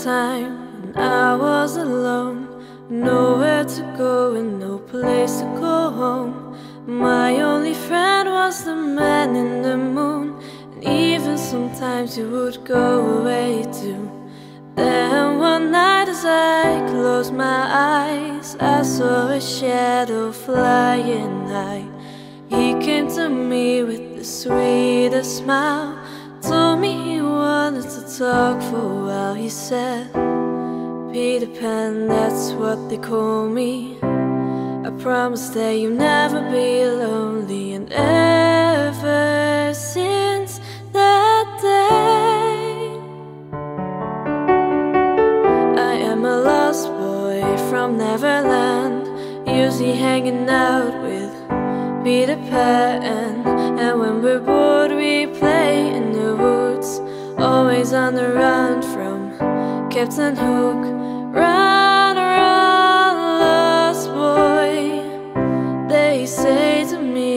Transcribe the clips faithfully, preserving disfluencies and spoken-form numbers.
time when I was alone, nowhere to go and no place to go home. My only friend was the man in the moon, and even sometimes he would go away too. Then one night as I closed my eyes, I saw a shadow flying high. He came to me with the sweetest smile, told me he wanted to talk for a while. He said, Peter Pan, that's what they call me. I promise that you'll never be lonely. And ever since that day, I am a lost boy from Neverland, usually hanging out with Peter Pan. And when we're bored we play in the woods, always on the run from Captain Hook. Run, run, lost boy, they say to me,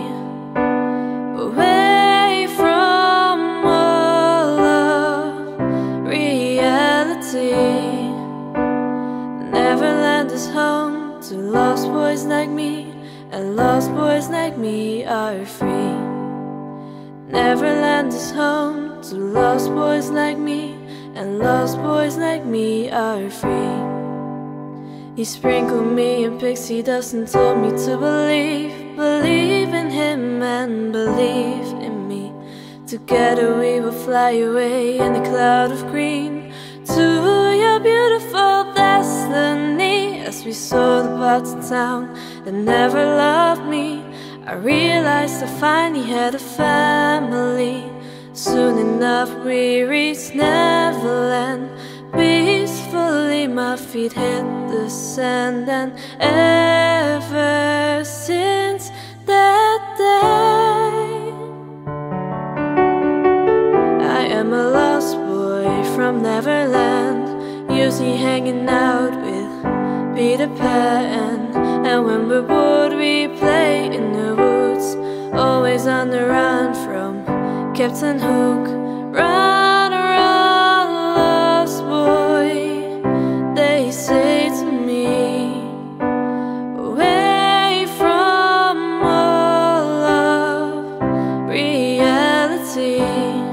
away from all of reality. Neverland is home to lost boys like me, and lost boys like me are free. Neverland is home to lost boys like me, and lost boys like me are free. He sprinkled me in pixie dust and told me to believe, believe in him and believe in me. Together we will fly away in a cloud of green to your beautiful destiny. As we soared about the town that never loved me, I realized I finally had a family. Soon enough we reached Neverland. Peacefully my feet hit the sand, and ever since that day, I am a lost boy from Neverland, usually hanging out with Peter Pan. And when we're bored we play in the woods, always on the run from Captain Hook. Run, run, lost boy, they say to me, away from all of reality.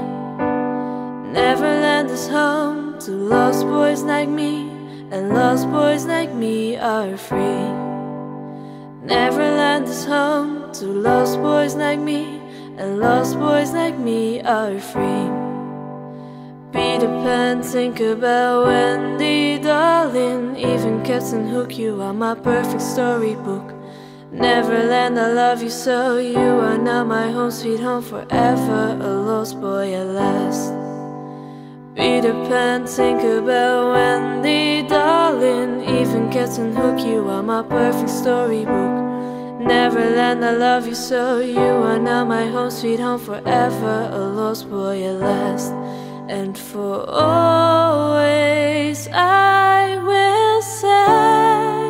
Neverland is home to lost boys like me, and lost boys like me are free. Neverland is home to lost boys like me, and lost boys like me are free. Peter Pan, Tinkerbell, Wendy, darling, even Captain Hook, you are my perfect storybook. Neverland, I love you so, you are now my home sweet home forever, a lost boy at last. Peter Pan, Tinkerbell, Wendy, darling, even Captain Hook, you are my perfect storybook. Neverland, I love you so, you are now my home sweet home forever, a lost boy at last. And for always I will say,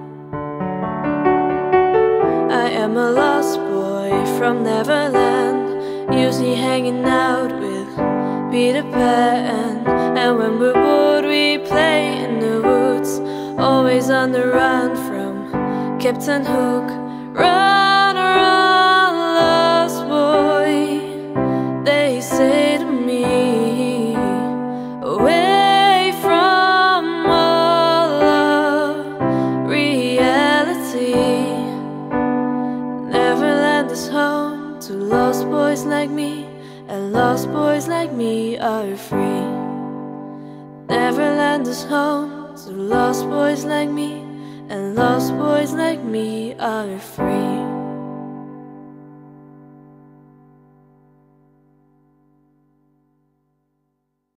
I am a lost boy from Neverland, usually hanging out with Peter Pan. And when we're bored we play in the woods, always on the run from Captain Hook. Run, run, lost boy, they say to me, away from all of reality. Neverland is home to lost boys like me, and lost boys like me are free. Neverland is home to lost boys like me, and lost boys like me are free.